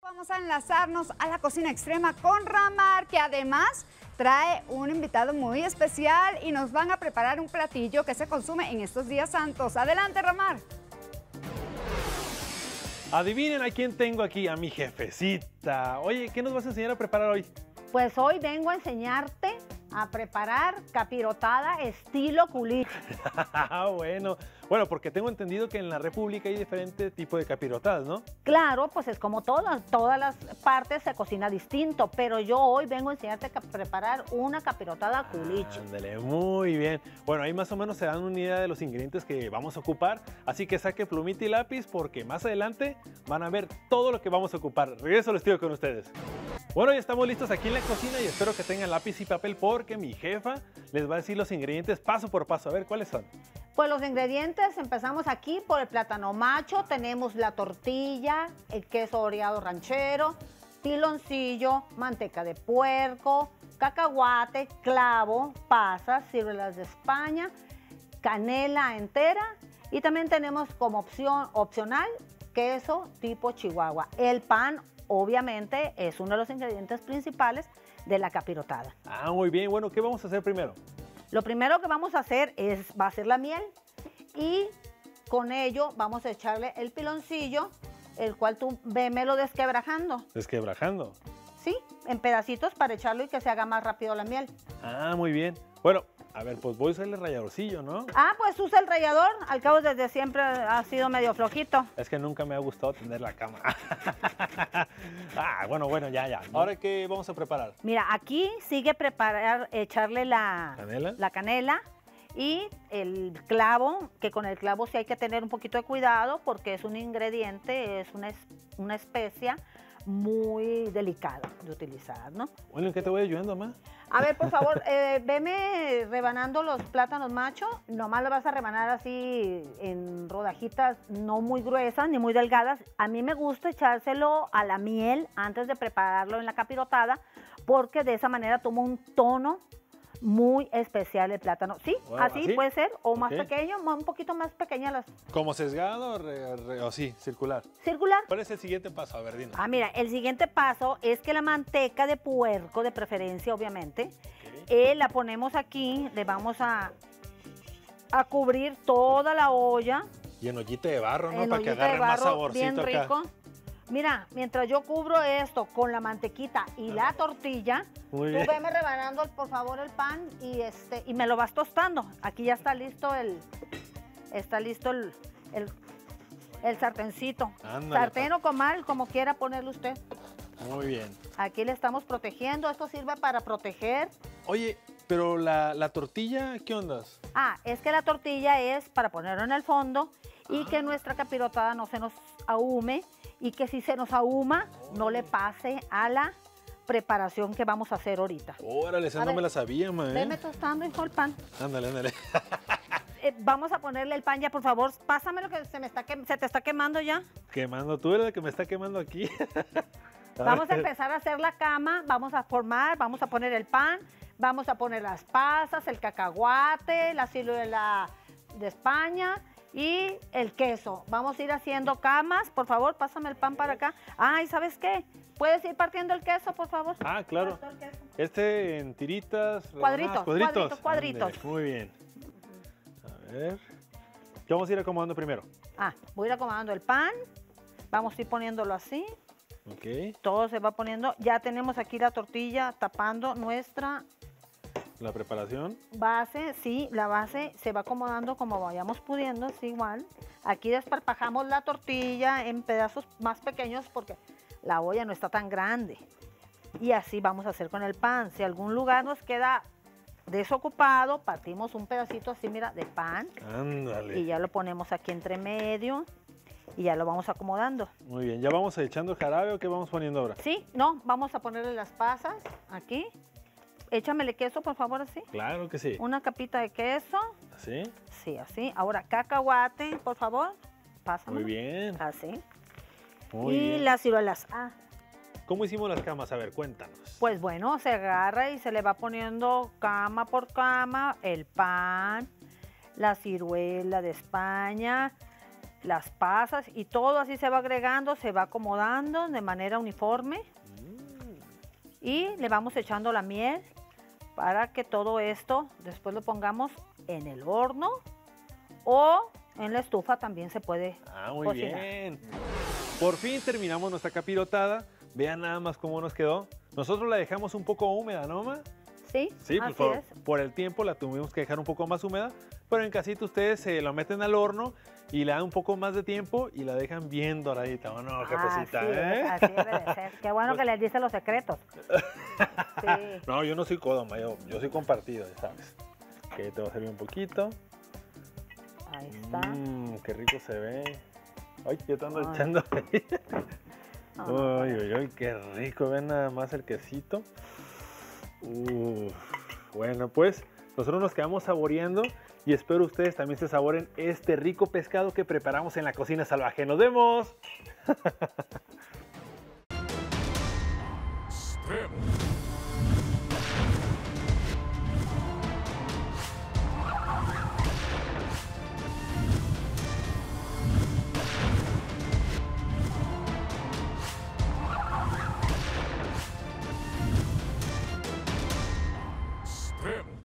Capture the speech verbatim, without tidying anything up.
Vamos a enlazarnos a la cocina extrema con Ramar, que además trae un invitado muy especial y nos van a preparar un platillo que se consume en estos días santos. Adelante, Ramar. Adivinen a quién tengo aquí, a mi jefecita. Oye, ¿qué nos vas a enseñar a preparar hoy? Pues hoy vengo a enseñarte a preparar capirotada estilo culiche. bueno, bueno, porque tengo entendido que en la República hay diferentes tipos de capirotadas, ¿no? Claro, pues es como todas, todas las partes se cocina distinto, pero yo hoy vengo a enseñarte a preparar una capirotada culiche. Ándale, muy bien. Bueno, ahí más o menos se dan una idea de los ingredientes que vamos a ocupar, así que saque plumita y lápiz porque más adelante van a ver todo lo que vamos a ocupar. Regreso al estudio con ustedes. Bueno, ya estamos listos aquí en la cocina y espero que tengan lápiz y papel porque mi jefa les va a decir los ingredientes paso por paso. A ver, ¿cuáles son? Pues los ingredientes, empezamos aquí por el plátano macho, tenemos la tortilla, el queso oreado ranchero, piloncillo, manteca de puerco, cacahuate, clavo, pasas, ciruelas de España, canela entera y también tenemos como opción opcional queso tipo chihuahua. El pan obviamente es uno de los ingredientes principales de la capirotada. Ah, muy bien. Bueno, ¿qué vamos a hacer primero? Lo primero que vamos a hacer es, va a ser la miel y con ello vamos a echarle el piloncillo, el cual tú vémelo desquebrajando. ¿Desquebrajando? Sí, en pedacitos para echarlo y que se haga más rápido la miel. Ah, muy bien. Bueno, a ver, pues voy a usar el ralladorcillo, ¿no? Ah, pues usa el rallador, al cabo desde siempre ha sido medio flojito. Es que nunca me ha gustado tener la cámara. ah, bueno, bueno, ya, ya. ¿Ahora qué vamos a preparar? Mira, aquí sigue preparar, echarle la ¿Canela? la canela y el clavo, que con el clavo sí hay que tener un poquito de cuidado porque es un ingrediente, es una, una especia muy delicada de utilizar, ¿no? Bueno, ¿en qué te voy ayudando, mamá? A ver, por favor, eh, veme rebanando los plátanos machos. Nomás lo vas a rebanar así en rodajitas no muy gruesas ni muy delgadas. A mí me gusta echárselo a la miel antes de prepararlo en la capirotada porque de esa manera toma un tono muy especial el plátano. Sí, Wow, así, ¿así? puede ser, o más Ok. pequeño, un poquito más pequeña las... ¿Como sesgado o, re- re- o sí, circular? Circular. ¿Cuál es el siguiente paso? A ver, dinos. Ah, mira, el siguiente paso es que la manteca de puerco, de preferencia, obviamente, eh, la ponemos aquí, le vamos a, a cubrir toda la olla. Y en ollita de barro, ¿no? en Para que ollita de agarre más barro, saborcito bien acá. rico. Mira, mientras yo cubro esto con la mantequita y la tortilla, Muy tú bien. veme rebanando, por favor, el pan y este y me lo vas tostando. Aquí ya está listo el, está listo el, el, el sartencito. Ándale, Sartén o comal, como quiera ponerle usted. Muy bien. Aquí le estamos protegiendo, esto sirve para proteger. Oye, pero la, la tortilla, ¿qué ondas? Ah, es que la tortilla es para ponerlo en el fondo y que nuestra capirotada no se nos ahume y que si se nos ahuma no le pase a la preparación que vamos a hacer ahorita. Órale, esa A no ver, me la sabía, ma, ¿eh? Veme tostando, hijo, el pan. Ándale, ándale. Eh, vamos a ponerle el pan ya, por favor. Pásame lo que se, me está que- se te está quemando ya. Quemando, tú eres la que me está quemando aquí. Vamos a ver. empezar a hacer la cama, vamos a formar, vamos a poner el pan, vamos a poner las pasas, el cacahuate, la ciruela de España y el queso. Vamos a ir haciendo camas, por favor, pásame el pan para acá. Ay, ¿sabes qué? ¿Puedes ir partiendo el queso, por favor? Ah, claro. Parto el queso. Este en tiritas. Cuadritos, rebanadas, cuadritos. cuadritos, cuadritos. Ándale, muy bien. A ver. ¿Qué vamos a ir acomodando primero? Ah, voy a ir acomodando el pan, vamos a ir poniéndolo así. Ok. Todo se va poniendo. Ya tenemos aquí la tortilla tapando nuestra La preparación. base. Sí, la base se va acomodando como vayamos pudiendo, es igual. Aquí desparpajamos la tortilla en pedazos más pequeños porque la olla no está tan grande. Y así vamos a hacer con el pan. Si algún lugar nos queda desocupado, partimos un pedacito así, mira, de pan. Ándale. Y ya lo ponemos aquí entre medio y ya lo vamos acomodando. Muy bien. ¿Ya vamos echando jarabe o qué vamos poniendo ahora? Sí, no, vamos a ponerle las pasas aquí. Échamele queso, por favor, así. Claro que sí. Una capita de queso. ¿Así? Sí, así. Ahora cacahuate, por favor. Pásame. Muy bien. Así. Muy y bien. las ciruelas. Ah, ¿Cómo hicimos las camas? A ver, cuéntanos. pues bueno, se agarra y se le va poniendo cama por cama el pan, la ciruela de España, las pasas y todo así se va agregando, se va acomodando de manera uniforme. Y le vamos echando la miel para que todo esto después lo pongamos en el horno o en la estufa también se puede Ah, muy cocinar. bien. Por fin terminamos nuestra capirotada. Vean nada más cómo nos quedó. Nosotros la dejamos un poco húmeda, ¿no, ma? Sí, Sí, pues así por, es. por el tiempo la tuvimos que dejar un poco más húmeda, pero en casita ustedes se lo meten al horno y le dan un poco más de tiempo y la dejan bien doradita, ¿o no, jefecita? Así ¿eh? es, así debe de ser. Qué bueno Pues- que les dice los secretos. Sí. No, yo no soy codo, ma, yo, yo soy compartido, ya sabes. Ok, te voy a servir un poquito. Ahí está. Mmm, qué rico se ve. Ay, yo te ando Ay. echando. Ah, Uy, uy, uy, qué rico, ven nada más el quesito. Uf, bueno, pues nosotros nos quedamos saboreando y espero ustedes también se saboren este rico pescado que preparamos en la cocina salvaje. ¡Nos vemos!